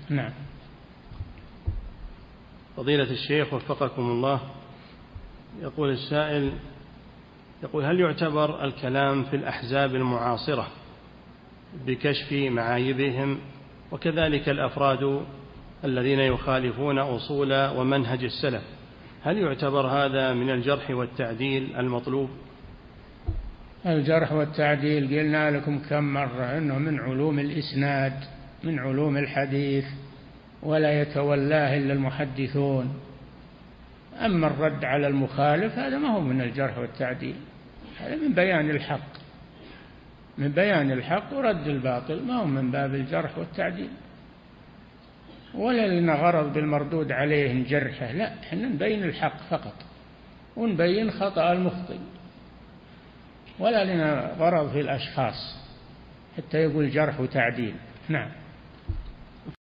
نعم. فضيلة الشيخ وفقكم الله، يقول السائل، يقول: هل يعتبر الكلام في الأحزاب المعاصرة بكشف معايبهم وكذلك الأفراد الذين يخالفون أصول ومنهج السلف، هل يعتبر هذا من الجرح والتعديل المطلوب؟ الجرح والتعديل قلنا لكم كم مرة أنه من علوم الإسناد، من علوم الحديث، ولا يتولاه إلا المحدثون. أما الرد على المخالف هذا ما هو من الجرح والتعديل، هذا من بيان الحق، من بيان الحق ورد الباطل، ما هو من باب الجرح والتعديل. ولا لنا غرض بالمردود عليه نجرحه، لا، احنا نبين الحق فقط ونبين خطأ المخطئ، ولا لنا غرض في الأشخاص حتى يقول جرح وتعديل. نعم.